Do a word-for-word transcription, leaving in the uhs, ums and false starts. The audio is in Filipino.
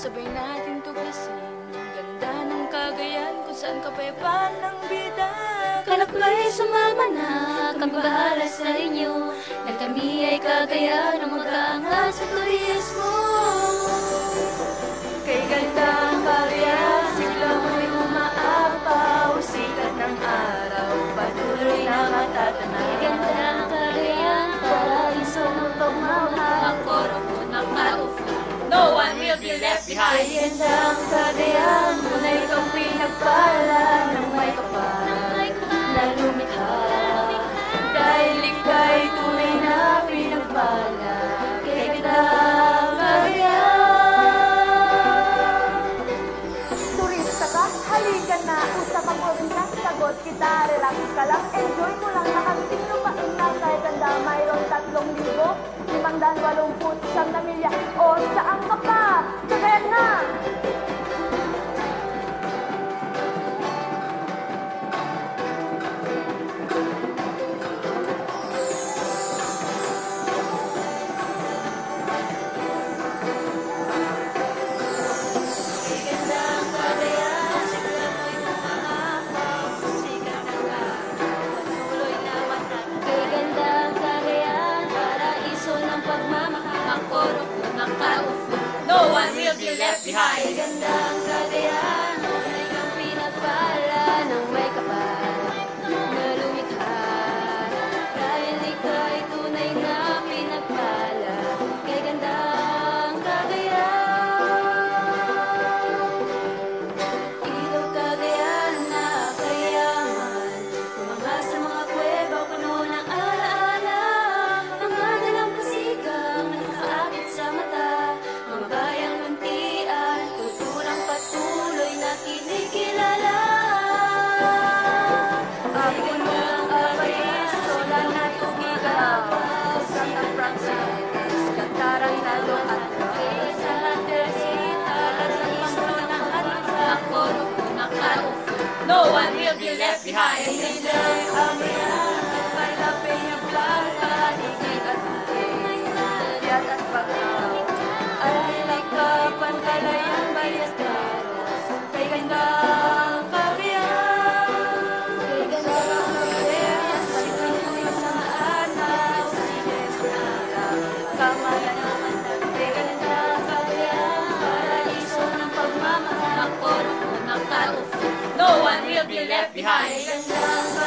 sabay natin tuklasin ang ganda ng Cagayan, kung saan kapayapaan ng bida. Kalak ba'y sumama na, kami bahala sa inyo, na kami ay Cagayan ang mag-aangat sa turismo. Kay ganda ang Cagayan, sigla mo'y umaapaw, sikat ng araw, patuloy na matatanaw. Kay ganda ang Cagayan, paraiso ng pagmamahal, ang koro ng maupo, no one will be left behind. Kay ganda ang Cagayan, tunay kang pinagpala ng may kapal na lumikha. Dahil ika'y tunay na pinagpala, kay ganda ang Cagayan. Turista ka? Halika na, usap ang probinsya, sagot kita, relax ka lang, enjoy mo lang, nakating lupain na kay ganda, mayroon tatlong libo, limang daan walumput siyam na milya, o saan ka pa? Cagayan na! kay ganda ang Cagayan, paraiso ng pagmamahal, ang koro ng maupo, no one will be left kay behind. ganda ang Cagayan, tunay kang pinagpala ng may kapal na lumikha. Dahil ika'y tunay na pinagpala, kay ganda ang Cagayan. Ilaw Cagayan na kayaman, kumanga sa mga kuweba, puno ng alaala, mga dalang pasigang nakakaakit sa mata, mga bayang muntian, kulturang patuloy na kinikilala. Ako ng Abayis, Sola na Tugigaw, Santa Francis, Catarantado at Sa Teresita, Lasang Pasto ng Atma, ang koro ng maupo, no one will be left behind. Inilay Amayan, Palapay niya Plata, Higit at Higit, Yat at Bakaw, Alika, Pantalayan, Ballesteros, kay ganda ang Cagayan. kay ganda ang Cagayan, Situloy sa Maanaw, Sines Nara, Kamala naman ng kay ganda ang Cagayan, paraiso ng pagmamahal. ang koro ng maupo, no one will be left behind. Kay ganda ang